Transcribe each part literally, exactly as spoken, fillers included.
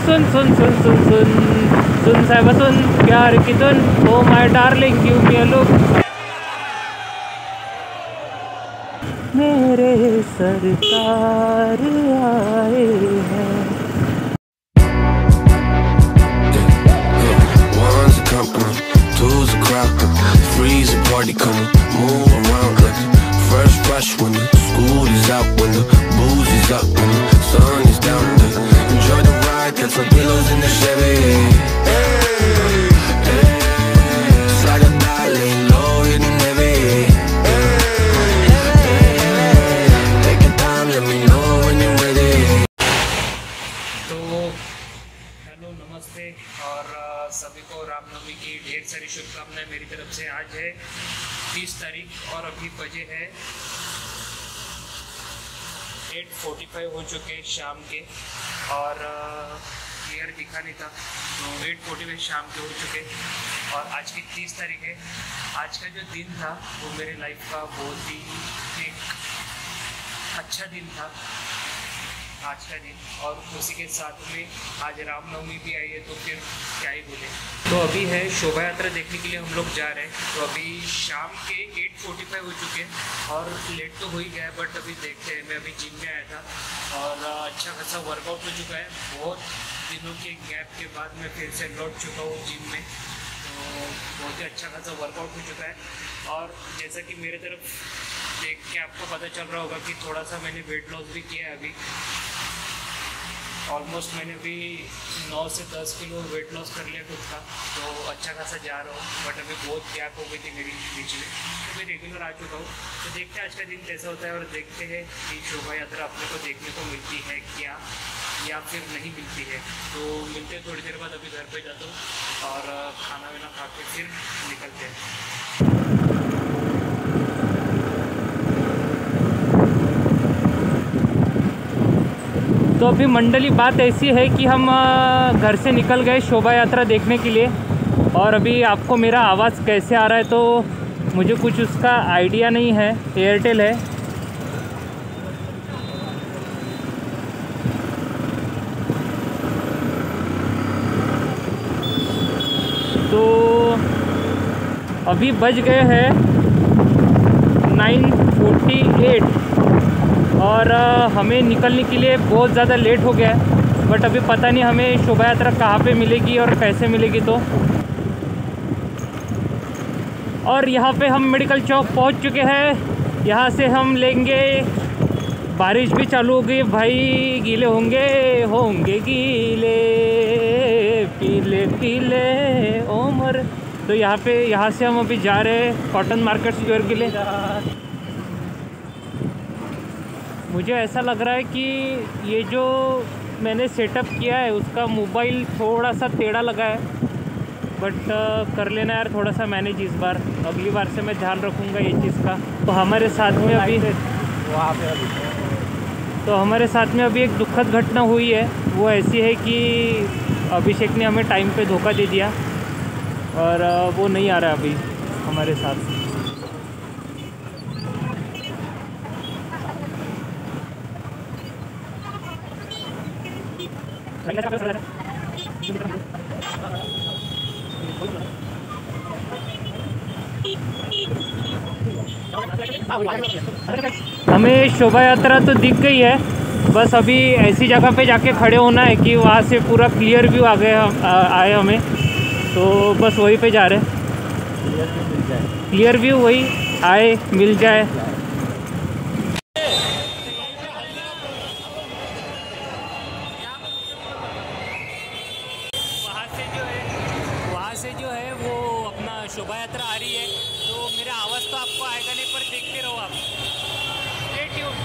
सुन सुन सुन सुन सुन सुन साहिबा सुन प्यार की धुन, oh my darling give me a look. मेरे सरकार आए हैं। One's a company, two's a crowd, three's a party, come move around like first rush when the school is out, when the booze is up, when the sun is down. Enjoy the ride, got some pillows in the Chevy. Hey, hey, slide a dial, laying low, hitting heavy. Take your time, let me know when you're ready. तो hello नमस्ते और सभी को रामनवमी की ढेर सारी शुभकामनाएं मेरी तरफ से। आज है तीस तारीख और अभी बजे है आठ पैंतालीस हो चुके शाम के, और क्लियर दिखा नहीं था तो आठ पैंतालीस शाम के हो चुके और आज की तीस तारीख है। आज का जो दिन था वो मेरे लाइफ का बहुत ही एक अच्छा दिन था आज का दिन, और उसी के साथ में आज रामनवमी भी आई है तो फिर क्या ही बोले। तो अभी है शोभा यात्रा देखने के लिए हम लोग जा रहे हैं। तो अभी शाम के आठ पैंतालीस हो चुके हैं और लेट तो हो ही गया है, बट अभी देखते हैं। मैं अभी जिम में आया था और अच्छा खासा वर्कआउट हो चुका है। बहुत दिनों के गैप के बाद मैं फिर से लौट चुका हूँ जिम में, तो बहुत ही अच्छा खासा वर्कआउट हो चुका है। और जैसा कि मेरे तरफ देख के आपको पता चल रहा होगा कि थोड़ा सा मैंने वेट लॉस भी किया है। अभी ऑलमोस्ट मैंने भी नौ से दस किलो वेट लॉस कर लिया खुद का, तो अच्छा खासा जा रहा हूँ। बट अभी बहुत गैप हो गई थी मेरी बीच में, तो मैं रेगुलर आ चुका हूँ। तो देखते हैं आज का दिन कैसा होता है और देखते हैं कि शोभा यात्रा अपने को देखने को मिलती है क्या या फिर नहीं मिलती है। तो मिलते हैं थोड़ी देर बाद। अभी घर पे जाता हूँ और खाना वाना खा के फिर निकलते हैं। तो अभी मंडली बात ऐसी है कि हम घर से निकल गए शोभा यात्रा देखने के लिए, और अभी आपको मेरा आवाज़ कैसे आ रहा है तो मुझे कुछ उसका आइडिया नहीं है। एयरटेल है। तो अभी बज गए हैं नाइन फोर्टी एट और हमें निकलने के लिए बहुत ज़्यादा लेट हो गया है। बट अभी पता नहीं हमें शोभा यात्रा कहाँ पे मिलेगी और कैसे मिलेगी। तो और यहाँ पे हम मेडिकल चौक पहुँच चुके हैं। यहाँ से हम लेंगे, बारिश भी चालू हो गई भाई, गीले होंगे होंगे गीले पीले पीले उमर। तो यहाँ पे यहाँ से हम अभी जा रहे हैं कॉटन मार्केट स्क्वायर के लिए। मुझे ऐसा लग रहा है कि ये जो मैंने सेटअप किया है उसका मोबाइल थोड़ा सा टेढ़ा लगा है, बट कर लेना यार थोड़ा सा मैनेज इस बार। अगली बार से मैं ध्यान रखूँगा ये चीज़ का। तो हमारे साथ में अभी वहाँ पे तो हमारे साथ में अभी एक दुखद घटना हुई है। वो ऐसी है कि अभिषेक ने हमें टाइम पे धोखा दे दिया और वो नहीं आ रहा अभी हमारे साथ। हमें शोभा यात्रा तो दिख गई है, बस अभी ऐसी जगह पे जाके खड़े होना है कि वहाँ से पूरा क्लियर व्यू आ गए आए हमें। तो बस वहीं पे जा रहे हैं, क्लियर व्यू वही आए मिल जाए। शोभा यात्रा आ रही है तो मेरा आवाज़ तो आपको आएगा नहीं, पर देखते रहो आप। Stay tuned.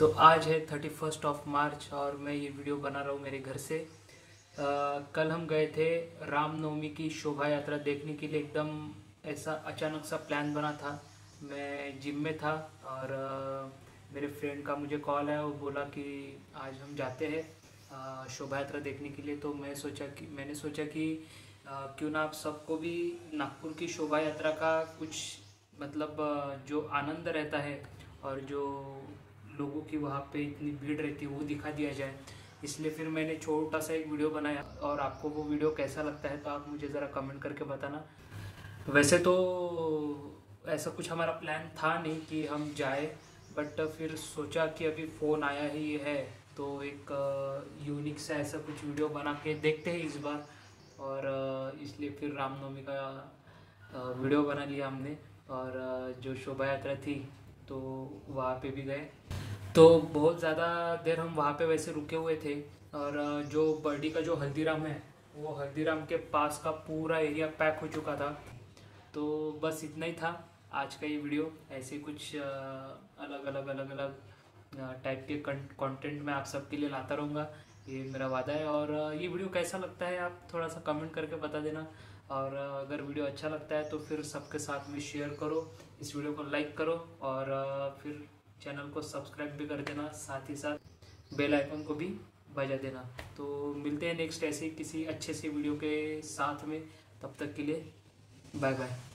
तो आज है थर्टी फर्स्ट ऑफ मार्च और मैं ये वीडियो बना रहा हूँ मेरे घर से। आ, कल हम गए थे रामनवमी की शोभा यात्रा देखने के लिए। एकदम ऐसा अचानक सा प्लान बना था। मैं जिम में था और आ, मेरे फ्रेंड का मुझे कॉल आया, वो बोला कि आज हम जाते हैं शोभा यात्रा देखने के लिए। तो मैं सोचा कि मैंने सोचा कि आ, क्यों ना आप सबको भी नागपुर की शोभा यात्रा का कुछ मतलब जो आनंद रहता है और जो लोगों की वहाँ पे इतनी भीड़ रहती है वो दिखा दिया जाए। इसलिए फिर मैंने छोटा सा एक वीडियो बनाया और आपको वो वीडियो कैसा लगता है तो आप मुझे ज़रा कमेंट करके बताना। वैसे तो ऐसा कुछ हमारा प्लान था नहीं कि हम जाए, बट फिर सोचा कि अभी फ़ोन आया ही है तो एक यूनिक सा ऐसा कुछ वीडियो बना के देखते हैं इस बार। और इसलिए फिर रामनवमी का वीडियो बना लिया हमने और जो शोभा यात्रा थी तो वहाँ पे भी गए। तो बहुत ज़्यादा देर हम वहाँ पे वैसे रुके हुए थे और जो बर्डी का जो हल्दीराम है वो हल्दीराम के पास का पूरा एरिया पैक हो चुका था। तो बस इतना ही था आज का ये वीडियो। ऐसे कुछ अलग अलग अलग अलग टाइप के कंटेंट मैं आप सबके लिए लाता रहूँगा, ये मेरा वादा है। और ये वीडियो कैसा लगता है आप थोड़ा सा कमेंट करके बता देना। और अगर वीडियो अच्छा लगता है तो फिर सबके साथ में शेयर करो, इस वीडियो को लाइक करो और फिर चैनल को सब्सक्राइब भी कर देना, साथ ही साथ बेल आइकन को भी बजा देना। तो मिलते हैं नेक्स्ट ऐसे किसी अच्छे से वीडियो के साथ में, तब तक के लिए बाय बाय।